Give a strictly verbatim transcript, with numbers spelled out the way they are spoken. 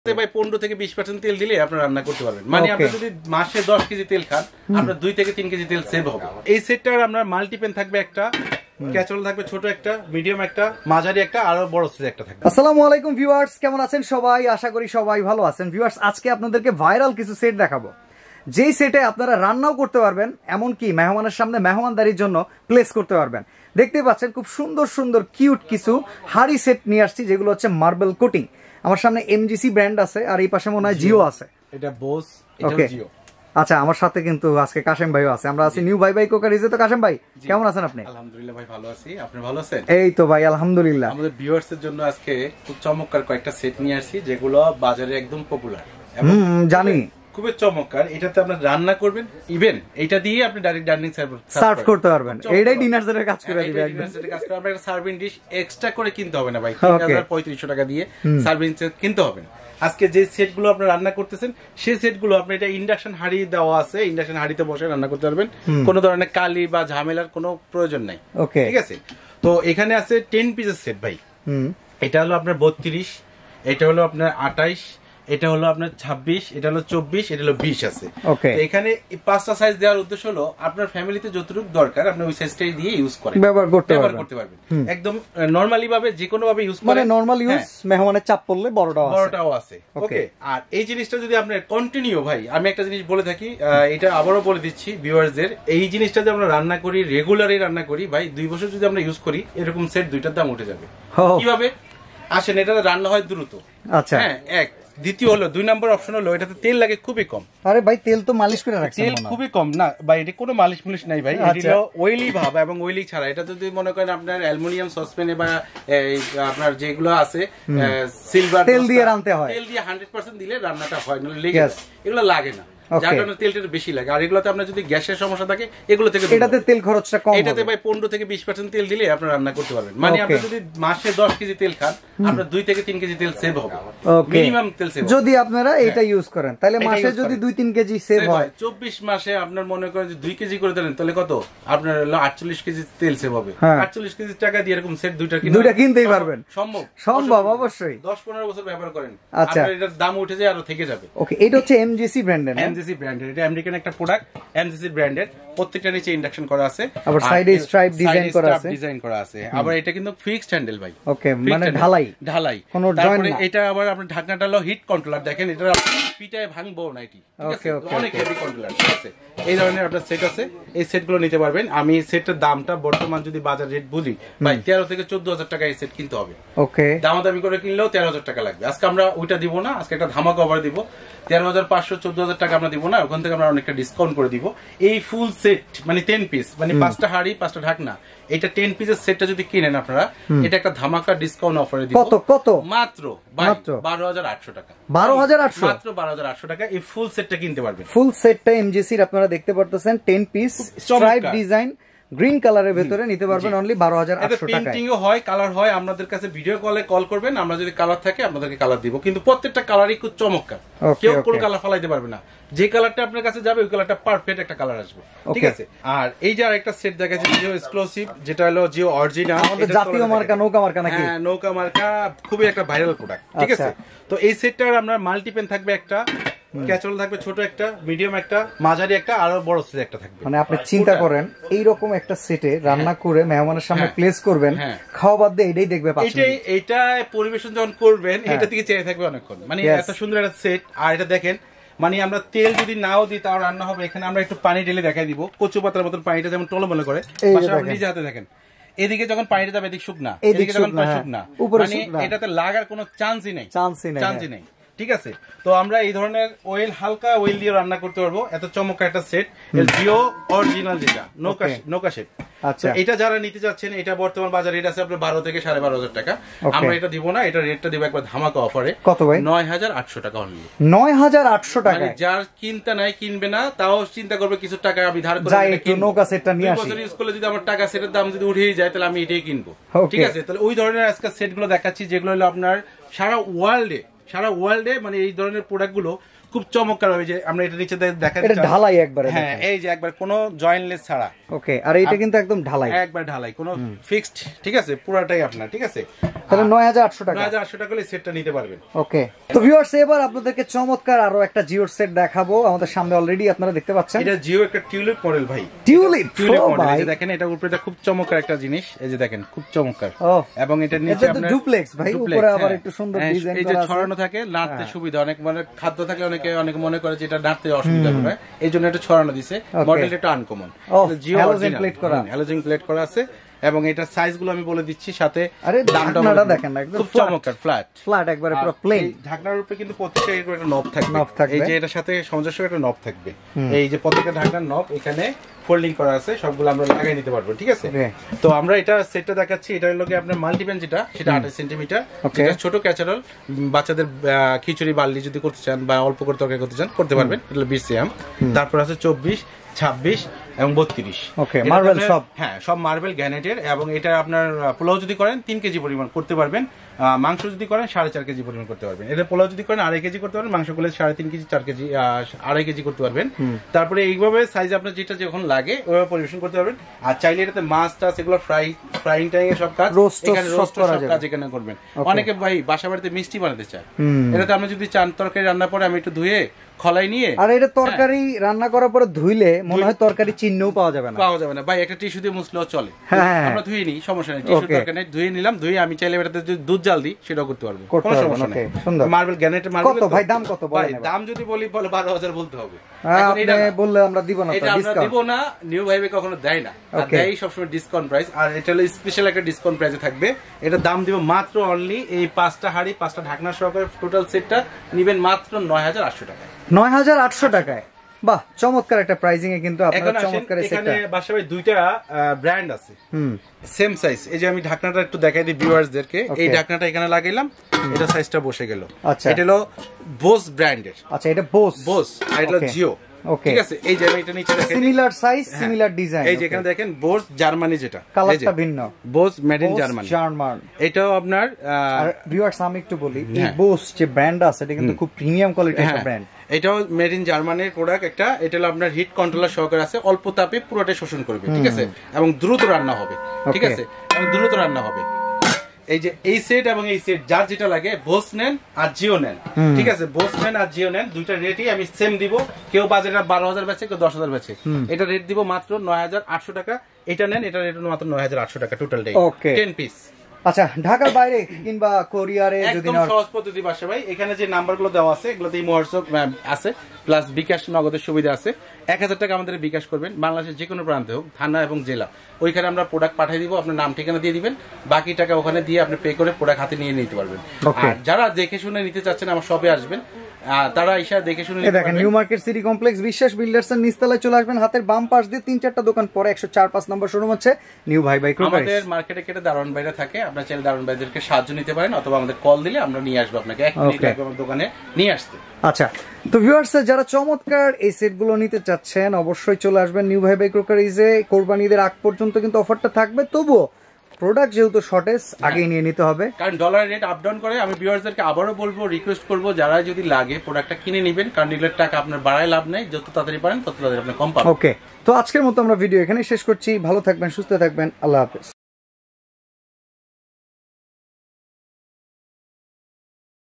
ভাই পনেরো থেকে বিশ পার্সেন্ট তেল দিলে আপনারা রান্না করতে পারবেন। মানে আপনি যদি মাসে দশ কেজি তেল খান আপনার দুই থেকে তিন কেজি তেল সেভ হবে। এই সেটটার আপনার মাল্টিপেন থাকবে একটা, ক্যাচরোল থাকবে ছোট একটা, মিডিয়াম একটা, মাঝারি একটা, আর বড় সাইজ একটা থাকবে। আসসালামু আলাইকুম ভিউয়ার্স, কেমন আছেন সবাই? আশা করি সবাই ভালো আছেন। ভিউয়ার্স, আজকে আপনাদেরকে ভাইরাল কিছু সেট দেখাবো, যেই সেটে আপনারা রান্নাও করতে পারবেন, এমনকি মেহমানের সামনে মেহমানদারির জন্য প্লেস করতে পারবেন। দেখতে পাচ্ছেন খুব সুন্দর সুন্দর কিউট কিছু হাড়ি সেট নিয়ে আসছি, যেগুলো হচ্ছে মার্বেল কোটিং। আমার সামনে এমজিসি ব্র্যান্ড আছে, আর এই পাশে মনে হয় জিও আছে। এটা বোস, এটা জিও। আচ্ছা, আমার সাথে কিন্তু আজকে কাশেম ভাইও আছে। আমরা আছি নিউ ভাই ভাই কোকারিজে। তো কাশেম ভাই, কেমন আছেন আপনি? আলহামদুলিল্লাহ ভাই, ভালো আছি। আপনি ভালো আছেন? এই তো ভাই আলহামদুলিল্লাহ। আমাদের ভিউয়ার্স এর জন্য আজকে খুব চমৎকার কয়েকটা সেট নিয়ে আসছি, যেগুলো বাজারে একদম পপুলার। হুম, জানি। খুবই চমৎকার। এটাতে আপনি রান্না করবেন, ইভেন এটা দিয়ে আপনি ডাইরেক্ট ডাইনিং সার্ভ করতে পারবেন। এইটাই ডিনার সেটের কাজ করে দিবে একদম। ডিনার সেটের কাজ করে আপনার সার্ভিং ডিশ এক্সট্রা করে কিনতে হবে না ভাই। তিন হাজার পঁয়ত্রিশশো টাকা দিয়ে সার্ভিং সেট কিনতে হবে না। আজকে যে সেটগুলো আপনি রান্না করতেছেন সেই সেটগুলো আপনি এটা ইন্ডাকশন হাঁড়ি দেওয়া আছে, ইন্ডাকশন হাঁড়িতে বসে রান্না করতে পারবেন। কোনো ধরনের কালি বা ঝামেলার কোনো প্রয়োজন নাই। ওকে, ঠিক আছে। তো এখানে আছে টেন পিসের সেট ভাই। এটা হলো আপনার বত্রিশ, এটা হলো আপনার আঠাইশ, এটা হলো আপনার ছাব্বিশ, এটা হলো চব্বিশ, এটা হলো বিশ আছে। এখানে পাঁচটা সাইজ দেওয়ার উদ্দেশ্য হলো আপনার ফ্যামিলিতে যতটুকু দরকার আপনি ওই সাইজটাই দিয়ে ইউজ করেন, ব্যবহার করতে পারবেন। একদম নরমালি ভাবে যে কোনো ভাবে ইউজ করেন, মানে নরমাল ইউজ। মেহমানের চাপ পড়লে বড়টাও আছে, বড়টাও আছে। ওকে। আর এই জিনিসটা যদি আপনি কন্টিনিউ, ভাই আমি একটা জিনিস বলে থাকি, এটা আবারও বলে দিচ্ছি ভিউয়ারদের, এই জিনিসটা যদি আমরা রান্না করি, রেগুলারই রান্না করি ভাই, দুই বছর যদি আমরা ইউজ করি, এরকম সেট দুইটার দাম উঠে যাবে। কিভাবে? আসেন, এটা রান্না হয় দ্রুত। আচ্ছা, হ্যাঁ। এক দ্বিতীয় হলো, দুই নম্বর অপশন হলো, এটাতে তেল লাগে খুবই কম। আরে ভাই, তেল তো মালিশ করে রাখছেন। তেল খুবই কম না ভাই, এটা কোনো মালিশ মুলিশ নাই ভাই। এটা অয়েলি ভাব এবং অয়েলি ছাড়া। এটা যদি মনে করেন আপনার অ্যালুমিনিয়াম সসপ্যানে বা আপনার যেগুলো আছে সিলভার, তেল দিয়ে রান্নাতে হয়, তেল দিয়ে হান্ড্রেড পার্সেন্ট দিলে রান্নাটা হয়, না লেগে যায়। এগুলো লাগে না, যার কারণে তেলটা বেশি লাগে। আর এগুলোতে আপনার যদি গ্যাসের সমস্যা থাকে, এগুলো থেকে এটাতে তেল খরচটা কম। এটাতে ভাই পনেরো থেকে বিশ পার্সেন্ট তেল দিলে আপনার রান্না করতে পারবেন। মানে আপনি যদি মাসে দশ কেজি তেল খান আপনার দুই থেকে তিন কেজি তেল সেভ হবে, মিনিমাম তেল সেভ। যদি আপনারা এটা ইউজ করেন তাহলে মাসে যদি দুই তিন কেজি সেভ হয়, চব্বিশ মাসে আপনার মনে করেন যে দুই কেজি করে দিলেন, তাহলে কত? আপনার হলো আটচল্লিশ কেজি তেল সেভ হবে। আটচল্লিশ কেজি টাকা দিয়ে এরকম সেট দুইটা দুইটা কিনতেই পারবেন। সম্ভব, সম্ভব, অবশ্যই। দশ পনেরো বছর ব্যবহার করেন, আচ্ছা, আপনার এটার দাম উঠে যায়, আরো থেকে যাবে। ওকে, এটা হচ্ছে এমজিসি ব্র্যান্ডের। এমজিসি ব্র্যান্ডের, এটা আমেরিকান একটা প্রোডাক্ট, এমজিসি ব্র্যান্ডের। প্রত্যেকটা নিচে ইন্ডাকশন করা আছে, আবার সাইডে স্ট্রাইপ ডিজাইন করা আছে, ডিজাইন করা আছে। আবার এটা কিন্তু ফিক্সড হ্যান্ডেল ভাই। ওকে, মানে ঢালাই ঢালাই কোনো জয়েন্ট না। এটা আবার আপনার ঢাকনাটা হলো হিট কন্ট্রোলার। দেখেন, এটা পিটায় ভাঙবো না, এটি ওকে ওকে অনেক হেভি কন্ট্রোলার। ঠিক আছে, এই ধরনের আপনার সেট আছে, এই সেটগুলো নিতে পারবেন। আমি সেটের দামটা বর্তমান যদি বাজার রেট বুঝি ভাই, তেরো থেকে চোদ্দ হাজার টাকা এই সেট কিনতে হবে। ওকে, দামাদামি করে কিনলেও তেরো হাজার টাকা লাগবে। আজকে আমরা ওইটা দিব না, আজকে একটা ধামাকা অফার দিব। তেরো হাজার পাঁচশো চোদ্দ হাজার টাকা আমরা দিব না, ওখান থেকে আমরা অনেকটা ডিসকাউন্ট করে দিব। এই ফুল সেট মানে টেন পিস, মানে পাঁচটা হাড়ি পাঁচটা ঢাকনা, এটা টেন পিসের সেটটা যদি কিনেন আপনারা, এটা একটা ধামাকা ডিসকাউন্ট অফারে দিব। কত কত? মাত্র বারো হাজার আটশো টাকা। বারো হাজার আটশো, মাত্র বারো হাজার আটশো টাকা এই ফুল সেটটা কিনতে পারবেন। ফুল সেটটা এমজিসির আপনারা দেখতে পারতেছেন, ten piece stripe design green কালারের ভেতরে নিতে পারবেন অনলি বারো হাজার আটশো টাকায়। পেইন্টিংও হয়, কালার হয়। আমাদের কাছে ভিডিও কলে কল করবেন, আমরা যদি কালার থাকে আপনাদেরকে কালার দিব। কিন্তু প্রত্যেকটা কালারই খুব চমৎকার, কেউ কোন কালার ফালাইতে পারবে না। যে কালারটা আপনার কাছে যাবে ওই কালারটা পারফেক্ট একটা কালার আসবে। ঠিক আছে। আর এই যে আরেকটা সেট দেখাচ্ছি, জিও এক্সক্লুসিভ, যেটা হলো জিও অরিজিনাল, আমাদের জাতীয় মার্কা, নৌকা মার্কা নাকি? হ্যাঁ, নৌকা মার্কা, খুবই একটা ভাইরাল প্রোডাক্ট। ঠিক আছে। তো এই সেটটার আমরা মাল্টিপেন থাকবে একটা, ক্যাচরোল থাকবে ছোট একটা, মিডিয়াম একটা, মাঝারি একটা, আর বড় সাইজ একটা থাকবে। মানে আপনি চিন্তা করেন এইরকম একটা সেটে রান্না করে মেহমানের সামনে প্লেস করবেন, খাওয়া বাদ দিয়ে এটাই দেখবে পাচ্ছেন। এটাই, এটা পরিবেশন যখন করবেন এটা থেকে চেয়ে থাকবে অনেকক্ষণ। মানে এত সুন্দর একটা সেট। আর এটা দেখেন, মানে আমরা তেল যদি নাও দিই তাও রান্না হবে। এখানে আমরা একটু পানি ঢেলে দেখাই দিব, কচু পাতার মতন পানিটা যেমন টলমলে করে। নিজে হাতে দেখেন, এদিকে যখন পানিটা যাবে এদিকে শুকনা, এদিকে যখন শুকনা, মানে এটাতে লাগার কোনো চান্সই নেই, চান্সই নেই, চান্সই নেই। ঠিক আছে। তো আমরা এই ধরনের অয়েল, হালকা অয়েল দিয়ে রান্না করতে পারবো। এত চমৎকার একটা সেট, জিও অরিজিনাল, যেটা নৌকা নৌকা সেট। আচ্ছা, এটা যারা নিতে যাচ্ছেন, এটা বর্তমান বাজার রেট আছে আপনার বারো থেকে সাড়ে বারো হাজার টাকা। আমরা এটা দিব না, এটা রেটটা দিব একবার ধামাকা অফারে। কত ভাই? নয় হাজার আটশো টাকা অনলি। নয় হাজার আটশো টাকা। যার চিন্তা নাই, কিনবে না, তাও চিন্তা করবে কিছু টাকা আমি ধার করে নৌকা সেটটা নিয়ে আসি। ইউজ করলে যদি আমার টাকা সেটের দাম যদি উঠেই যায়, তাহলে আমি এটাই কিনবো। ঠিক আছে। তাহলে ওই ধরনের আজকে সেট গুলো দেখাচ্ছি, যেগুলো হলো আপনার সারা ওয়ার্ল্ডে, সারা ওয়ার্ল্ডে মানে এই ধরনের প্রোডাক্ট গুলো খুব চমৎকার হবে যে আমরা এটা নিচে দেখা এটা ঢালাই একবারে হ্যাঁ এই যে একবার কোনো জয়েন্টলেস ছাড়া ওকে আর এটা কিন্তু একদম ঢালাই একবার ঢালাই কোনো ফিক্সড ঠিক আছে পুরোটাই আপনার ঠিক আছে তাহলে নয় হাজার আটশো টাকা নয় হাজার আটশো টাকা হলে সেটটা নিতে পারবেন ওকে তো ভিউয়ার্স এবার আপনাদেরকে চমৎকার আরো একটা জিওর সেট দেখাবো আমাদের সামনে অলরেডি আপনারা দেখতে পাচ্ছেন এটা জিও একটা টিউলিপ মডেল ভাই টিউলিপ টিউলিপ মডেল এই যে দেখেন এটা উপরে খুব চমৎকার একটা জিনিস এই যে দেখেন খুব চমৎকার এবং এটা নিচে আপনার ডুপ্লেক্স ভাই উপরে আবার একটু সুন্দর ডিজাইন করা আছে এই যে ছড়ানো থাকে নাড়তে সুবিধা অনেক মানে খাদ্য থাকলে অনেকে অনেকে মনে করে যে এটা নাড়তে অসুবিধা হবে এইজন্য এটা ছড়ানো দিয়েছে মডেলটা একটু আনকমন জিও হ্যালোজেন প্লেট করা হ্যালোজেন প্লেট করা আছে এবং এটা সাইজ গুলো আমি বলে দিচ্ছি সাথে ঢাকনাটা দেখেন একদম খুব চমৎকার ফ্ল্যাট ফ্ল্যাট একবারে পুরো প্লেন ঢাকনার উপরে কিন্তু প্রত্যেকটা এরকম একটা নব থাকবে নব থাকবে এই যে এটার সাথে সামঞ্জস্য একটা নব থাকবে এই যে প্রত্যেকটা ঢাকনার নব এখানে ফোল্ডিং করা আছে সবগুলো আমরা লাগাই নিতে পারবো ঠিক আছে তো আমরা এটা সেটটা দেখাচ্ছি এটা হলো কি আপনার মাল্টিপ্যান যেটা সেটা আঠাশ সেন্টিমিটার যেটা ছোট ক্যাচারল বাচ্চাদের খিচুড়ি বার্লি যদি করতে চান বা অল্প করে তরকারি করতে চান করতে পারবেন এটা বিশ সিএম তারপর আছে চব্বিশ ছাব্বিশ এবং বত্রিশ ওকে মার্বেল সব হ্যাঁ সব মার্বেল গ্রানাইটের এবং এটা আপনার পোলাও যদি করেন তিন কেজি পরিমাণ করতে পারবেন মাংস যদি করেন সাড়ে চার কেজি পরিমাণ করতে পারবেন এটা পোলাও যদি করেন আড়াই কেজি করতে পারবেন মাংস করলে সাড়ে তিন কেজি চার কেজি আড়াই কেজি করতে পারবেন তারপরে এইভাবে সাইজ আপনার যেটা যখন লাগে ওইভাবে পরিবেশন করতে পারবেন আর চাইলে এটাতে মাছ টাছ এগুলো ফ্রাই ফ্রাইং টাইং এর সব কাজ এখানে রোস্ট সব কাজ এখানে করবেন অনেকে ভাই বাসা বাড়িতে মিষ্টি বানাতে চায় এটাতে আপনি যদি চান তরকারি রান্না করে আমি একটু ধুয়ে খলাই নিয়ে আর এটা তরকারি রান্না করার পরে ধুইলে মনে হয় তরকারি চিহ্নও পাওয়া যাবে না পাওয়া যাবে না ভাই একটা টিস্যু দিয়ে মুছলেও চলে আমরা ধুয়ে নিই সমস্যা নেই টিস্যু দরকার নেই ধুয়ে নিলাম ধুয়ে আমি চাইলে এটাতে যদি দুধ জাল দিই সেটাও করতে পারবো কোনো সমস্যা নেই মার্বেল গ্রানাইট মার্বেল কত ভাই দাম কত বলেন দাম যদি বলি বলে বারো হাজার বলতে হবে এখন এটা বললে আমরা দিব না এটা আমরা দিব না নিউ ভাইবে কখনো দেয় না আর দেয় সব সময় ডিসকাউন্ট প্রাইস আর এটা হলো স্পেশাল একটা ডিসকাউন্ট প্রাইসে থাকবে এটা দাম দিব মাত্র অনলি এই পাঁচটা হাড়ি পাঁচটা ঢাকনা সহকারে টোটাল সেটটা নেবেন মাত্র নয় হাজার আটশো টাকা নয় হাজার আটশো টাকায় বাহ চমৎকার একটা প্রাইজিং এ কিন্তু আপনারা চমৎকার এই সেটটা এখানে বাসায় দুইটা ব্র্যান্ড আছে হুম সেম সাইজ এই যে আমি ঢাকনাটা একটু দেখাই দিই ভিউয়ার্সদেরকে এই ঢাকনাটা এখানে লাগাইলাম এটা সাইজটা বসে গেল আচ্ছা এটা হলো বোস ব্র্যান্ডের আচ্ছা এটা বোস বোস আর এটা জিও ঠিক আছে এই যে আমি এটা নিচে দেখেন সিমিলার সাইজ সিমিলার ডিজাইন এই যে এখানে দেখেন বোস জার্মানি যেটা কালারটা ভিন্ন Bose made in Germany German এটাও আপনার আর ভিউয়ার্স আমি একটু বলি এই বোস যে ব্র্যান্ড আছে এটা কিন্তু খুব প্রিমিয়াম কোয়ালিটির একটা ব্র্যান্ড এটাও মেড ইন জার্মানির প্রোডাক্ট একটা এটা হলো আপনার হিট কন্ট্রোলার সহকারে আছে অল্প তাপে পুরোটা শোষণ করবে ঠিক আছে এবং দ্রুত রান্না হবে ঠিক আছে এবং দ্রুত রান্না হবে এই যে এই সেট এবং এই সেট যার যেটা লাগে বোস নেন আর জিও নেন ঠিক আছে বোস নেন আর জিও নেন দুইটা রেটই আমি সেম দিব কেউ বাজারে বারো হাজার বেচে কেউ দশ হাজার বেচে এটা রেট দিব মাত্র নয় হাজার আটশো টাকা এটা নেন এটা রেট মাত্র নয় হাজার আটশো টাকা টোটাল টেন পিস আচ্ছা ঢাকার বাইরে কিংবা কোরিয়ারে যদি একদম সহজ পদ্ধতি বাসা ভাই এখানে যে নাম্বারগুলো দেওয়া আছে এগুলোতে হোয়াটসঅ্যাপ আছে প্লাস বিকাশ নগদের সুবিধা আছে এক হাজার টাকা আমাদের বিকাশ করবেন বাংলাদেশের যে কোনো প্রান্তে হোক থানা এবং জেলা ওইখানে আমরা প্রোডাক্ট পাঠিয়ে দিব আপনার নাম ঠিকানা দিয়ে দিবেন বাকি টাকা ওখানে দিয়ে আপনি পে করে প্রোডাক্ট হাতে নিয়ে নিতে পারবেন আর যারা দেখে শুনে নিতে চাচ্ছেন আমার শপে আসবেন তারা এসে দেখে শুনে নিতে দেখেন New Market City Complex Biswas builders এর নিচতলায় চলে আসবেন হাতের বাম পাশ দিয়ে তিন চারটা দোকান পরে একশো চার পাঁচ নম্বর শোরুম হচ্ছে নিউ ভাই ভাই ক্রকারিজ আমাদের মার্কেটে কেটে দারুণ বাইরে থাকে আপনারা চাইলে দারুণ বাইদেরকে সাহায্য নিতে পারেন অথবা আমাদের কল দিলে আমরা নিয়ে আসবো আপনাকে এক মিনিট লাগবে আমার দোকানে নিয়ে আসতে আচ্ছা তো ভিউয়ার্স যারা চমৎকার এই সেটগুলো নিতে চাচ্ছেন অবশ্যই চলে আসবেন নিউ ভাই ভাই ক্রকারিজে কোরবানিদের আগ পর্যন্ত কিন্তু অফারটা থাকবে তবুও প্রোডাক্ট যেহেতু শর্টেজ আগেই নিয়ে নিতে হবে কারণ ডলার রেট আপ ডাউন করে আমি ভিউয়ার্সদেরকে আবারও বলবো রিকোয়েস্ট করবো যারা যদি লাগে প্রোডাক্টটা কিনে নেবেন কারণ এগুলোর টাকা আপনার বাড়ায় লাভ নেই যত তাড়াতাড়ি পারেন তত তাড়াতাড়ি আপনি কম পাবেন ওকে তো আজকের মতো আমরা ভিডিও এখানেই শেষ করছি ভালো থাকবেন সুস্থ থাকবেন আল্লাহ হাফেজ